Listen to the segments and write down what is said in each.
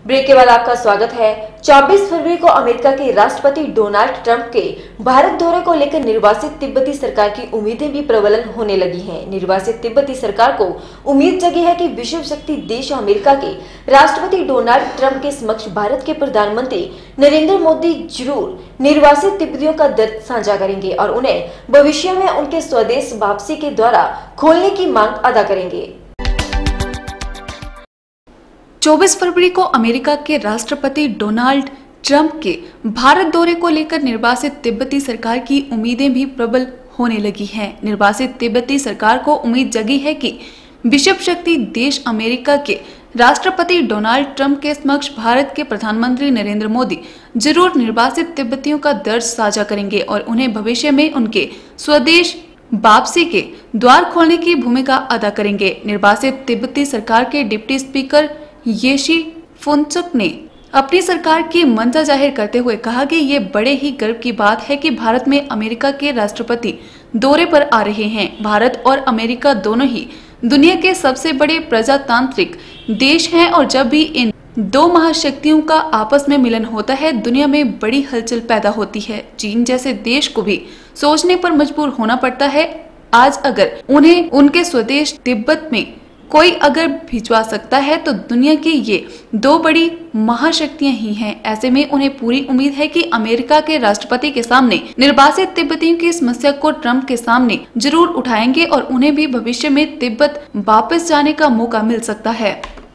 Break के बाद आपका स्वागत है। 24 फरवरी को अमेरिका के राष्ट्रपति डोनाल्ड ट्रंप के भारत दौरे को लेकर निर्वासित तिब्बती सरकार की उम्मीदें भी प्रबल होने लगी हैं। निर्वासित तिब्बती सरकार को उम्मीद जगी है कि विश्व शक्ति देश अमेरिका के राष्ट्रपति डोनाल्ड ट्रंप के समक्ष भारत के प्रधानमंत्री नरेंद्र मोदी जरूर निर्वासित तिब्बतियों का दर्द साझा करेंगे और उन्हें भविष्य में उनके स्वदेश वापसी के द्वारा खोलने की मांग अदा करेंगे। 24 फरवरी को अमेरिका के राष्ट्रपति डोनाल्ड ट्रंप के भारत दौरे को लेकर निर्वासित तिब्बती सरकार की उम्मीदें भी प्रबल होने लगी हैं। निर्वासित तिब्बती सरकार को उम्मीद जगी है कि विश्व शक्ति देश अमेरिका के राष्ट्रपति डोनाल्ड ट्रंप के समक्ष भारत के प्रधानमंत्री नरेंद्र मोदी जरूर निर्वासित तिब्बतियों का दर्द साझा करेंगे और उन्हें भविष्य में उनके स्वदेश वापसी के द्वार खोलने की भूमिका अदा करेंगे। निर्वासित तिब्बती सरकार के डिप्टी स्पीकर येशी फुनचुक ने अपनी सरकार की मंशा जाहिर करते हुए कहा कि ये बड़े ही गर्व की बात है कि भारत में अमेरिका के राष्ट्रपति दौरे पर आ रहे हैं। भारत और अमेरिका दोनों ही दुनिया के सबसे बड़े प्रजातांत्रिक देश हैं और जब भी इन दो महाशक्तियों का आपस में मिलन होता है, दुनिया में बड़ी हलचल पैदा होती है। चीन जैसे देश को भी सोचने पर मजबूर होना पड़ता है। आज अगर उन्हें उनके स्वदेश तिब्बत में कोई अगर भिजवा सकता है तो दुनिया की ये दो बड़ी महाशक्तियां ही हैं। ऐसे में उन्हें पूरी उम्मीद है कि अमेरिका के राष्ट्रपति के सामने निर्वासित तिब्बतियों की समस्या को ट्रंप के सामने जरूर उठाएंगे और उन्हें भी भविष्य में तिब्बत वापस जाने का मौका मिल सकता है।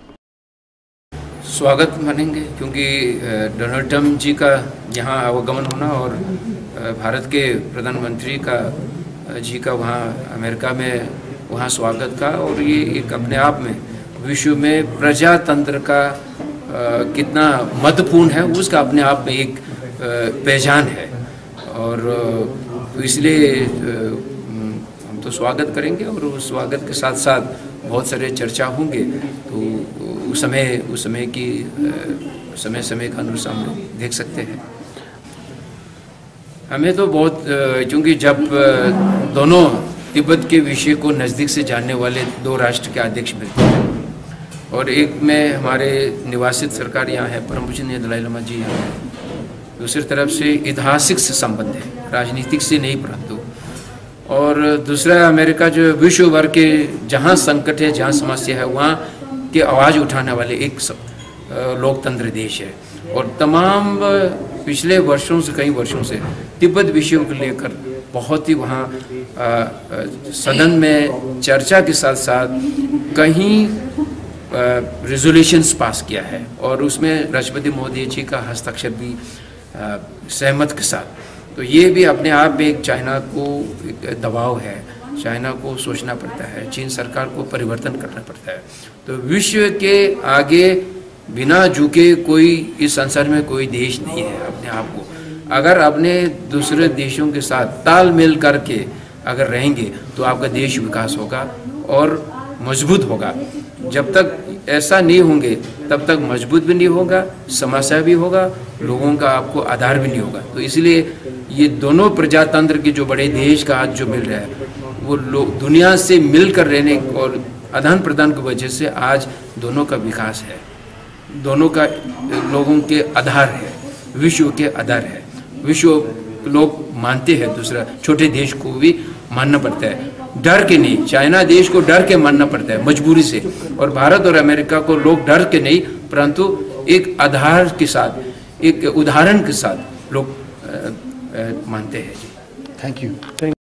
स्वागत मानेंगे क्योंकि डोनाल्ड ट्रंप जी का यहाँ आवागमन होना और भारत के प्रधानमंत्री का जी का वहाँ अमेरिका में वहाँ स्वागत का, और ये एक अपने आप में विश्व में प्रजातंत्र का कितना महत्वपूर्ण है उसका अपने आप में एक पहचान है। और इसलिए हम तो स्वागत करेंगे और उस स्वागत के साथ साथ बहुत सारे चर्चा होंगे। तो उस समय का अनुसार हम लोग देख सकते हैं। हमें तो बहुत क्योंकि जब दोनों तिब्बत के विषय को नज़दीक से जानने वाले दो राष्ट्र के अध्यक्ष मिलते हैं और एक में हमारे निवासित सरकार यहाँ है, परम पूजनीय दलाई लामा जी यहाँ है, दूसरी तरफ से ऐतिहासिक से संबंध है, राजनीतिक से नहीं परंतु, और दूसरा अमेरिका जो विश्व भर के जहाँ संकट है, जहाँ समस्या है, वहाँ के आवाज़ उठाने वाले एक लोकतंत्र देश है। और तमाम पिछले वर्षों से कई वर्षों से तिब्बत विषय को लेकर बहुत ही वहाँ सदन में चर्चा के साथ साथ कहीं रेजोल्यूशंस पास किया है और उसमें राष्ट्रपति मोदी जी का हस्ताक्षर भी सहमत के साथ। तो ये भी अपने आप में एक चाइना को एक दबाव है, चाइना को सोचना पड़ता है, चीन सरकार को परिवर्तन करना पड़ता है। तो विश्व के आगे बिना झुके कोई इस संसार में कोई देश नहीं है। अपने आप को अगर अपने दूसरे देशों के साथ तालमेल करके अगर रहेंगे तो आपका देश विकास होगा और मजबूत होगा। जब तक ऐसा नहीं होंगे तब तक मजबूत भी नहीं होगा, समस्या भी होगा, लोगों का आपको आधार भी नहीं होगा। तो इसलिए ये दोनों प्रजातंत्र के जो बड़े देश का आज जो मिल रहा है वो लोग दुनिया से मिलकर रहने और आदान प्रदान की वजह से आज दोनों का विकास है, दोनों का लोगों के आधार है, विश्व के आधार है। विश्व लोग मानते हैं, दूसरा छोटे देश को भी मानना पड़ता है, डर के नहीं। चाइना देश को डर के मानना पड़ता है मजबूरी से, और भारत और अमेरिका को लोग डर के नहीं परंतु एक आधार के साथ, एक उदाहरण के साथ लोग मानते हैं। Thank you.